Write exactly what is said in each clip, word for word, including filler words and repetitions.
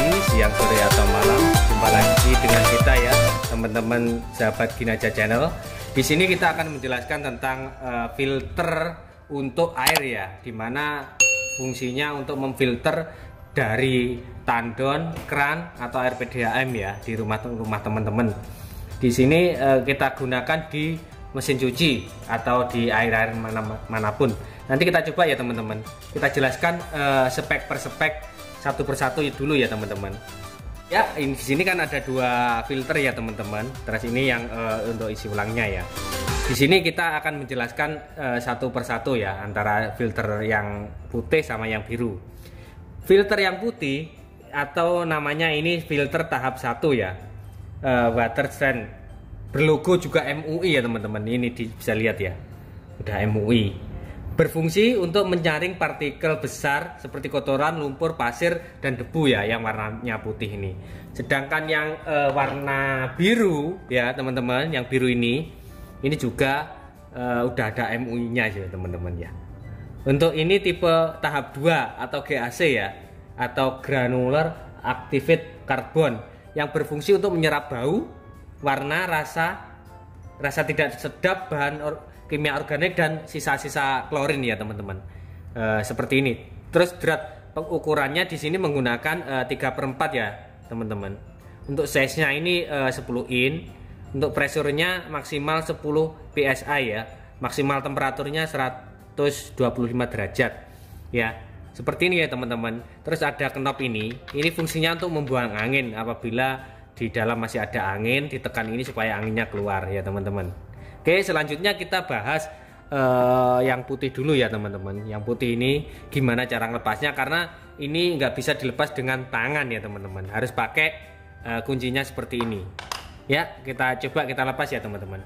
pagi, siang, sore, atau malam. Jumpa lagi dengan kita ya, teman-teman sahabat Ginaja Channel. Di sini kita akan menjelaskan tentang uh, filter untuk air ya, dimana fungsinya untuk memfilter dari tandon, kran atau air P D A M ya di rumah-rumah teman-teman. Di sini uh, kita gunakan di mesin cuci atau di air-air mana, manapun. Nanti kita coba ya teman-teman. Kita jelaskan uh, spek per spek satu persatu dulu ya teman-teman. Ya, ini di sini kan ada dua filter ya teman-teman. Terus ini yang uh, untuk isi ulangnya ya. Di sini kita akan menjelaskan uh, satu persatu ya antara filter yang putih sama yang biru. Filter yang putih atau namanya ini filter tahap satu ya. Uh, water strand, berlogo juga M U I ya teman-teman. Ini di, bisa lihat ya. Udah M U I. Berfungsi untuk menyaring partikel besar seperti kotoran, lumpur, pasir, dan debu ya yang warnanya putih ini. Sedangkan yang e, warna biru ya teman-teman, yang biru ini ini juga e, udah ada M U I-nya ya teman-teman ya. Untuk ini tipe tahap dua atau G A C ya, atau granular activated carbon, yang berfungsi untuk menyerap bau, warna, rasa, rasa tidak sedap, bahan or kimia organik dan sisa-sisa klorin ya teman-teman. E, seperti ini. Terus berat ukurannya di sini menggunakan e, tiga per empat ya teman-teman. Untuk size-nya ini e, sepuluh in. Untuk pressure-nya maksimal sepuluh P S I ya. Maksimal temperaturnya seratus dua puluh lima derajat. Ya. Seperti ini ya teman-teman. Terus ada knop ini. Ini fungsinya untuk membuang angin apabila di dalam masih ada angin, ditekan ini supaya anginnya keluar ya teman-teman. Oke, selanjutnya kita bahas uh, yang putih dulu ya teman-teman. Yang putih ini gimana cara melepasnya, karena ini nggak bisa dilepas dengan tangan ya teman-teman. Harus pakai uh, kuncinya seperti ini. Ya, kita coba kita lepas ya teman-teman.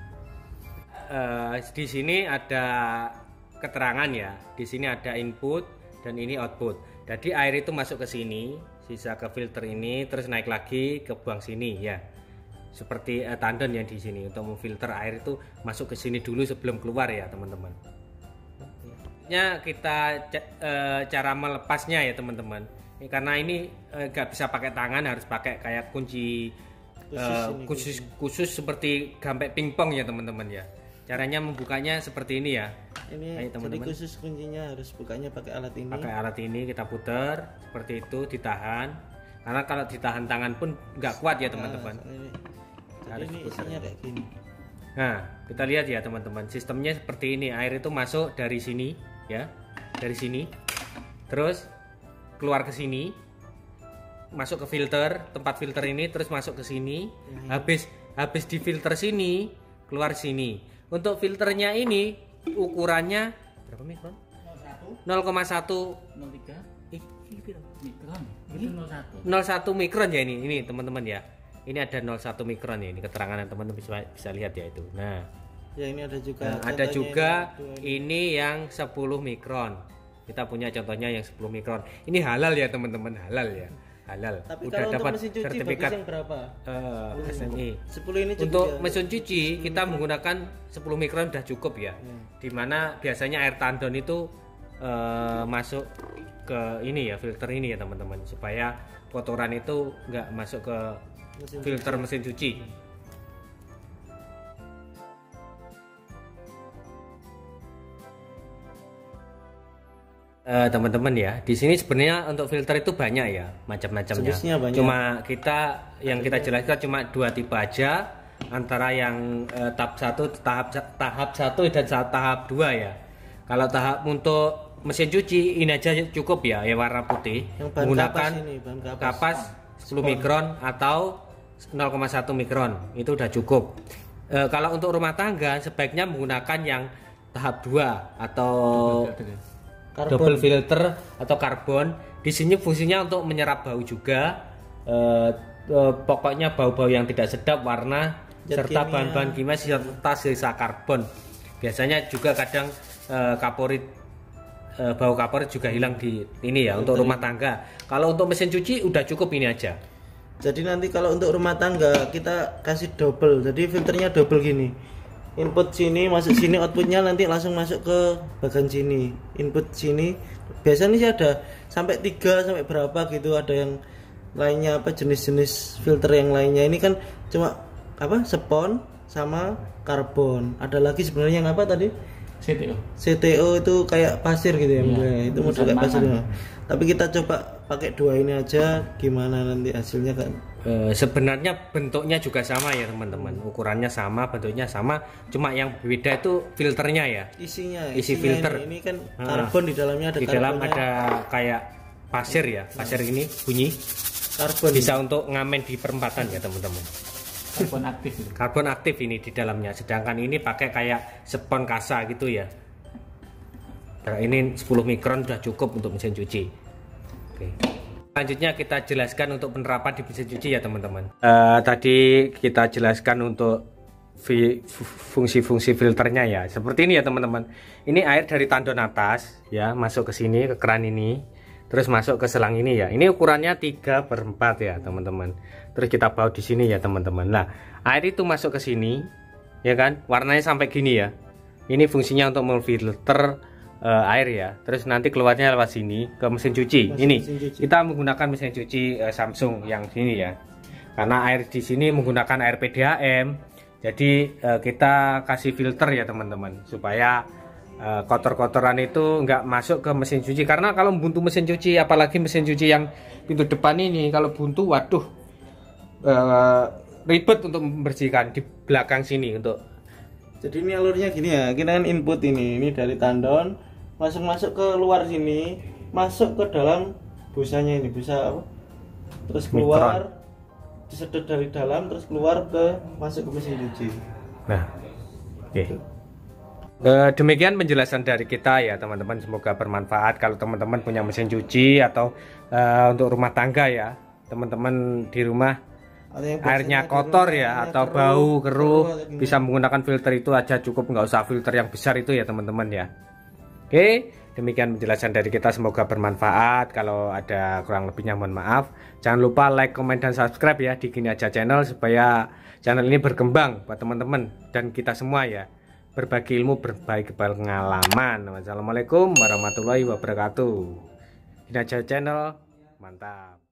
Uh, di sini ada keterangan ya. Di sini ada input dan ini output. Jadi air itu masuk ke sini, sisa ke filter ini, terus naik lagi ke buang sini ya. Seperti uh, tandon yang di sini untuk memfilter air itu masuk ke sini dulu sebelum keluar ya teman-teman. Ya kita uh, cara melepasnya ya teman-teman. Karena ini nggak uh, bisa pakai tangan, harus pakai kayak kunci khusus, uh, khusus, khusus seperti gampek pingpong ya teman-teman ya. Caranya membukanya seperti ini ya. Ini teman-teman. Jadi khusus kuncinya harus bukanya pakai alat ini. Pakai alat ini kita putar seperti itu, ditahan. Karena kalau ditahan tangan pun nggak kuat ya teman-teman. Nah, jadi ini isinya kayak gini. Nah, kita lihat ya teman-teman, sistemnya seperti ini. Air itu masuk dari sini ya, dari sini, terus keluar ke sini, masuk ke filter, tempat filter ini, terus masuk ke sini. Habis habis di filter sini, keluar sini. Untuk filternya ini ukurannya berapa mikron? nol koma satu nol tiga mikron. Itu nol satu mikron ya ini, ini teman-teman ya. Ini ada nol satu mikron ya, ini keterangan yang teman-teman bisa bisa lihat ya itu. Nah, ya ini ada juga. Nah, ada juga ini, ini yang sepuluh mikron. Kita punya contohnya yang sepuluh mikron. Ini halal ya teman-teman, halal ya. Halal. Tapi udah kalau dapat untuk mesin cuci sertifikat yang berapa? Uh, S M I. sepuluh ini cukup. Untuk ya? mesin cuci kita menggunakan sepuluh mikron udah cukup ya. Hmm. Dimana biasanya air tandon itu uh, masuk ke ini ya, filter ini ya teman-teman, supaya kotoran itu nggak masuk ke mesin filter cuci. mesin cuci. Uh, teman-teman ya, di sini sebenarnya untuk filter itu banyak ya, macam-macamnya. Cuma kita yang kita jelaskan cuma dua tipe aja, antara yang uh, tahap satu, tahap tahap satu dan tahap dua ya. Kalau tahap untuk mesin cuci ini aja cukup ya, yang warna putih, yang menggunakan kapas, ini, kapas. kapas sepuluh mikron atau nol koma satu mikron, itu udah cukup. E, kalau untuk rumah tangga sebaiknya menggunakan yang tahap dua atau karbon. double filter atau karbon. Di sini fungsinya untuk menyerap bau juga. E, e, pokoknya bau-bau yang tidak sedap, warna Jat serta bahan-bahan kimia serta sisa karbon. Biasanya juga kadang e, kaporit e, bau kaporit juga hilang di ini ya. Untuk rumah tangga. Kalau untuk mesin cuci udah cukup ini aja. Jadi nanti kalau untuk rumah tangga kita kasih double, jadi filternya double gini. Input sini masuk sini, outputnya nanti langsung masuk ke bagian sini. Input sini, biasanya sih ada sampai tiga sampai berapa gitu, ada yang lainnya apa jenis-jenis filter yang lainnya. Ini kan cuma apa spon sama karbon. Ada lagi sebenarnya yang apa tadi? C T O. C T O itu kayak pasir gitu ya, Iya, itu model kayak mangan. pasir. Tapi kita coba pakai dua ini aja, gimana nanti hasilnya kan? E, sebenarnya bentuknya juga sama ya teman-teman, ukurannya sama, bentuknya sama, cuma yang beda itu filternya ya. Isinya, Isi isinya filter. Ini, ini kan Ah. karbon di dalamnya ada Di dalam karbonnya. ada kayak pasir ya, pasir ini bunyi, Karbon. bisa untuk ngamen di perempatan ya teman-teman. Karbon aktif itu. Karbon aktif ini di dalamnya, sedangkan ini pakai kayak spon kasa gitu ya. Nah, ini sepuluh mikron sudah cukup untuk mesin cuci. Oke. Selanjutnya kita jelaskan untuk penerapan di mesin cuci ya teman-teman. Eh, tadi kita jelaskan untuk fi- fungsi-fungsi filternya ya. Seperti ini ya teman-teman. Ini air dari tandon atas ya, masuk ke sini ke keran ini, terus masuk ke selang ini ya. Ini ukurannya tiga per empat ya teman-teman. Terus kita baut di sini ya teman-teman. Nah, air itu masuk ke sini ya kan, warnanya sampai gini ya. Ini fungsinya untuk memfilter uh, air ya. Terus nanti keluarnya lewat sini ke mesin cuci. Mesin- Ini mesin cuci. kita menggunakan mesin cuci uh, Samsung yang sini ya. Karena air di sini menggunakan air P D A M. Jadi uh, kita kasih filter ya teman-teman, supaya uh, kotor-kotoran itu nggak masuk ke mesin cuci. Karena kalau buntu mesin cuci, apalagi mesin cuci yang pintu depan ini, kalau buntu, waduh, uh, ribet untuk membersihkan di belakang sini untuk. Jadi ini alurnya gini ya, kita kan input ini, ini dari tandon masuk-masuk ke luar sini, masuk ke dalam busanya ini, busa apa? Terus keluar, disedot dari dalam, terus keluar ke masuk ke mesin cuci. Nah, oke. Eh, demikian penjelasan dari kita ya teman-teman, semoga bermanfaat. Kalau teman-teman punya mesin cuci atau eh, untuk rumah tangga ya, teman-teman di rumah Atau yang airnya biasanya kotor di ya rumah atau keruh, bau keruh, keruh atau gimana. bisa menggunakan filter itu aja cukup, nggak usah filter yang besar itu ya teman-teman ya. Oke, demikian penjelasan dari kita, semoga bermanfaat. Kalau ada kurang lebihnya mohon maaf. Jangan lupa like, comment, dan subscribe ya di Gini Aja Channel, supaya channel ini berkembang buat teman-teman dan kita semua ya, berbagi ilmu, berbagi pengalaman. Wassalamualaikum warahmatullahi wabarakatuh. Gini Aja Channel, mantap.